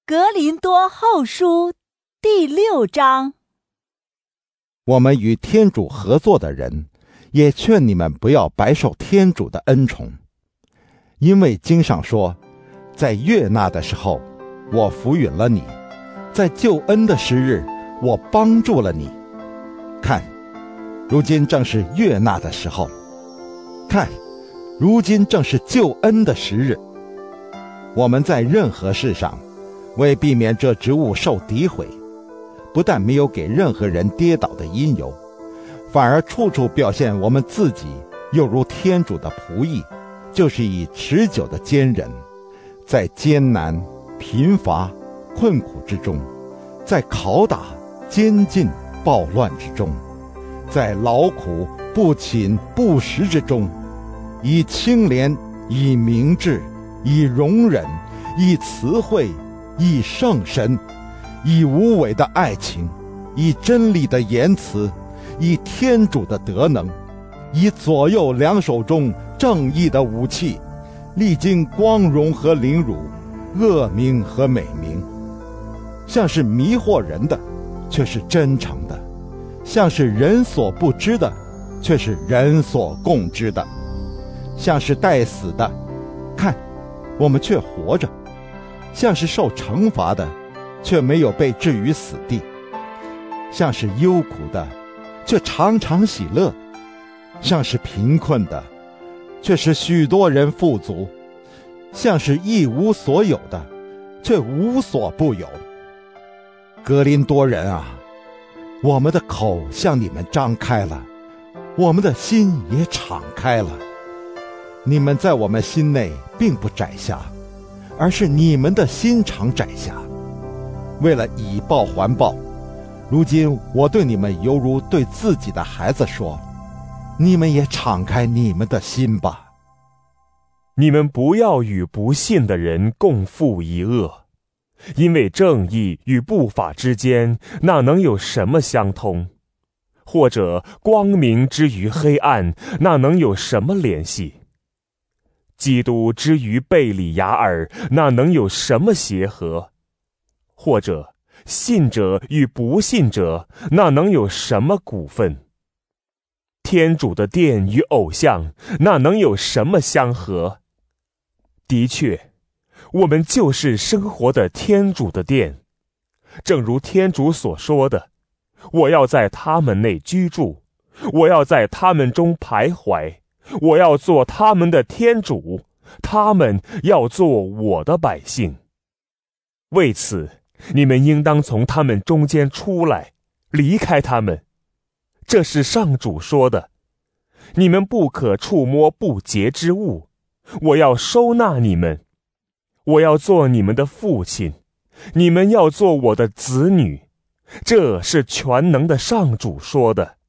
格林多后书第6章。 我们与天主合作的人，也劝你们不要白受天主的恩宠，因为经上说，在悦纳的时候，我扶允了你；在救恩的时日，我帮助了你。看，如今正是悦纳的时候；看，如今正是救恩的时日。我们在任何事上，为避免这职务受诋毁，不但没有给任何人跌倒的因由，反而处处表现我们自己又如天主的仆役，就是以持久的坚忍，在艰难、贫乏、困苦之中，在拷打、监禁、暴乱之中，在劳苦、不寝、不食之中，以清廉、以明智、以容忍、以慈惠、以圣神，以无伪的爱情，以真理的言辞，以天主的德能，以左右两手中正义的武器，历经光荣和凌辱，恶名和美名。像是迷惑人的，却是真诚的；像是人所不知的，却是人所共知的；像是待死的，看，我们却活着；像是受惩罚的，却没有被置于死地；像是忧苦的，却常常喜乐；像是贫困的，却使许多人富足；像是一无所有的，却无所不有。格林多人啊，我们的口向你们张开了，我们的心也敞开了。你们在我们心内并不窄狭，而是你们的心肠窄狭。为了以报还报，如今我对你们犹如对自己的孩子说，你们也敞开你们的心吧。 你们不要与不信的人共负一恶，因为正义与不法之间，那能有什么相通？或者光明之于黑暗，那能有什么联系？基督之于贝里雅尔，那能有什么协和？或者信者与不信者，那能有什么股份？天主的殿与偶像，那能有什么相合？的确，我们就是生活的天主的殿，正如天主所说的，我要在他们内居住，我要在他们中徘徊，我要做他们的天主，他们要做我的百姓。为此，你们应当从他们中间出来，离开他们。这是上主说的。你们不可触摸不洁之物，我要收纳你们。我要做你们的父亲，你们要做我的子女。这是全能的上主说的。